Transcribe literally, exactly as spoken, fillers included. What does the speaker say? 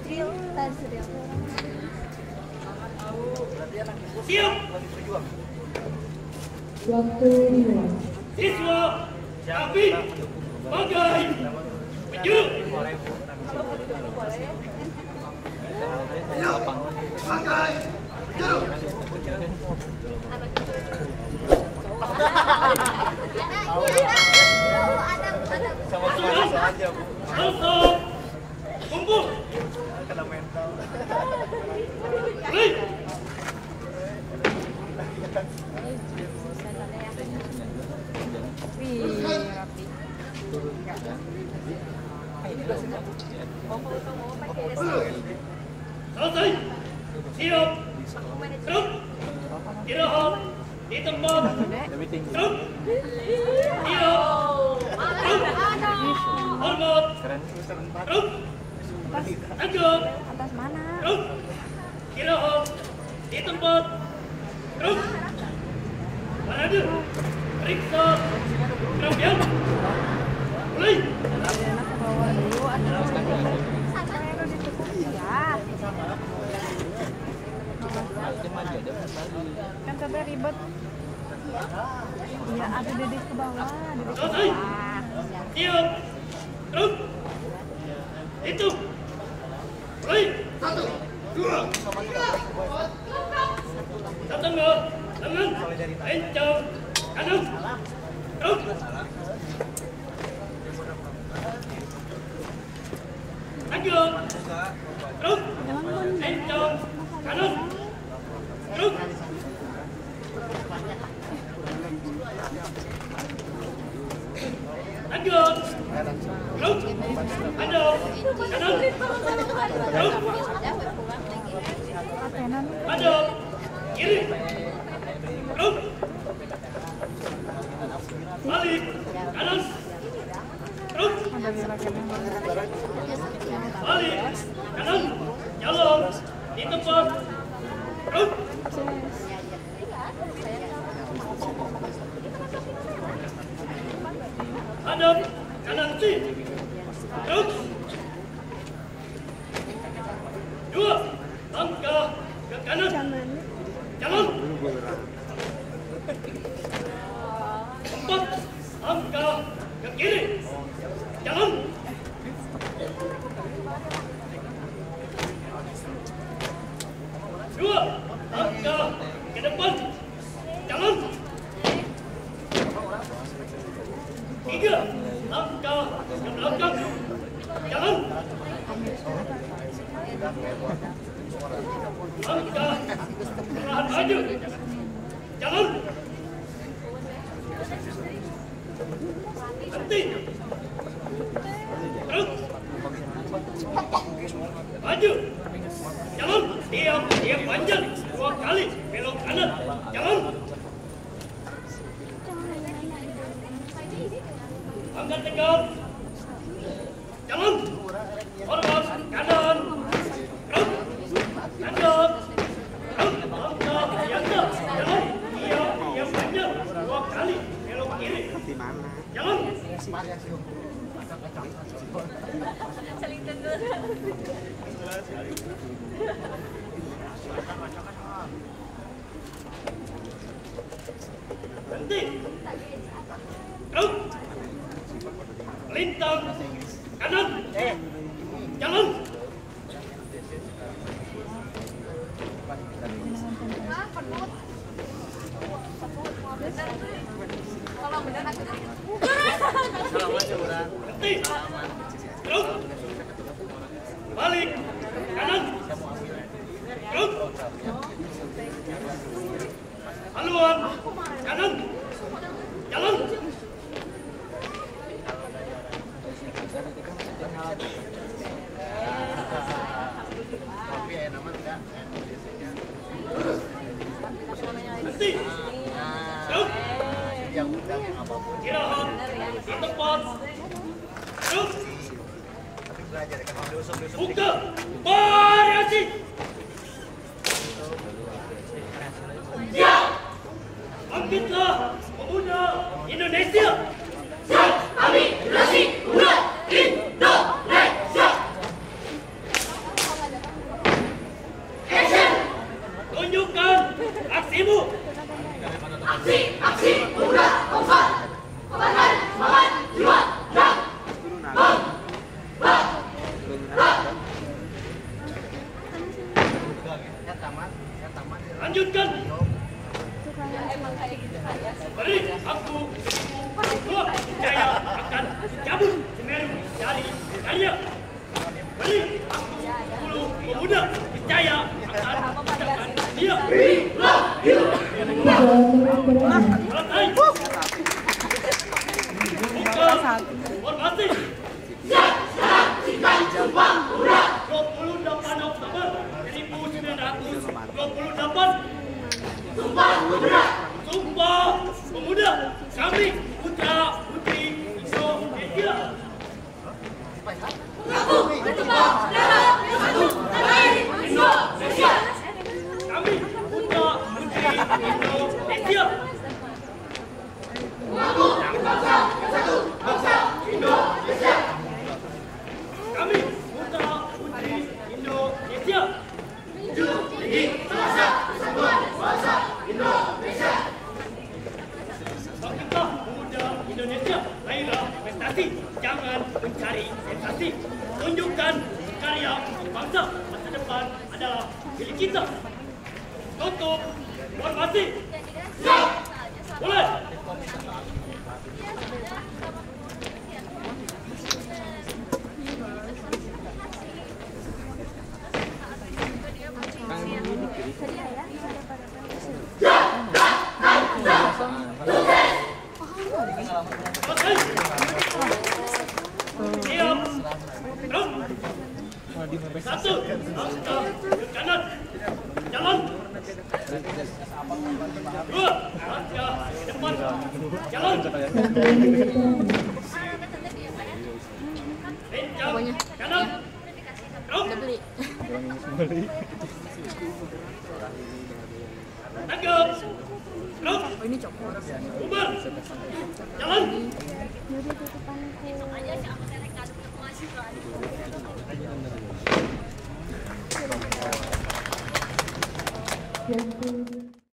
Tasril, Tasril. Siap. Waktu dimulai. Siswa, tapi bagai penjuru. Bagai penjuru. Langsung kumpul. Kena mental. Baik. Wih, rapi. Selesai. Siap. Terus. Istirahat di tempat. Terus. Siap. Terus. Hormat. Terus. Tanggap. Atas mana? Terus. Istirahat di tempat. Terus. Parade. Periksa kerampian. Mulai. Anak ke bawah dulu, anak ke bawah. Ayo ditutup ya. Kan sampai ribet. Iya, ada dedek ke bawah, dedek ke Selesai. bawah. Siap. Terus. Itu. Mulai. Satu, dua, Satu enggak. Tangan. Encang. Kanan. Terus. Tanggap. Terus. Encang. Kanan. Terus. Tanggap. Terus. Hadap. Kanan. Terus. Atenan. Hadap. Kiri. Terus. Balik. Kanan. Terus. Ada di belakang. Balik. Kanan. Jalan. Di tempat. Terus. Hadap. Kanan si. Terus. Dua. Langkah ke kanan. Jalan. Empat. Langkah ke kiri. Jalan. Dua. Langkah ke depan. Jalan. Tiga. Langkah ke belakang. Jalan. Langkah perlahan maju. Jalan. Berhenti. Terus. Maju. Jalan. Diam. Diam panjang. Dua kali. Belok kanan. Jalan. Angkat tegak. Jalan. Hormat. Kanan. Terus. Tanggap. Terus. Langkah. Biasa. Jalan. Diam. Diam panjang. Dua kali. Belok kiri. Jalan. Berhenti. Terus. Lintang. Kanan. Jalan. Berhenti. Terus. Balik. Kanan. Terus. Haluan. Kanan. Jalan. Berhenti. Terus. Istirahat di tempat. Terus. Buka variasi. Siap. Bangkitlah pemuda Indonesia. siap, kami generasi pemuda Indonesia. sibuk. Aksi, aksi, pemuda, bangsa. Komandan, semangat, jiwa, gerak. Bang, bang, gerak. Lanjutkan. Beri aku dua jaya akan cabut Semeru dari Karya. Beri aku sepuluh pemuda jaya akan meninggalkan dia. Selesai. Buka formasi. Siap, sekarang, singkat, sumpah, pemuda. dua puluh delapan Oktober seribu sembilan ratus dua puluh delapan. Sumpah, pemuda. Sumpah Pemuda kami putra putri Indonesia. Mengaku bertumpah darah yang satu tanah air Indonesia. Kami putra putri Indonesia. Mengaku berbangsa yang satu bangsa Indonesia. Kami putra putri Indonesia. Junjung tinggi rasa persatuan bangsa Indonesia. Bangsa Pemuda Indonesia, raihlah prestasi, jangan mencari sensasi. Tunjukkan karya bangsa, masa depan adalah milik kita. Tutup formasi. Siap. Mulai. Selesai. Siap. Gerak. Satu, langkah ke kanan. Jalan. Dua, langkah ke depan. Jalan. Lencang kanan. Gerak. Tanggap. Gerak. Bubar. Jalan. Jadi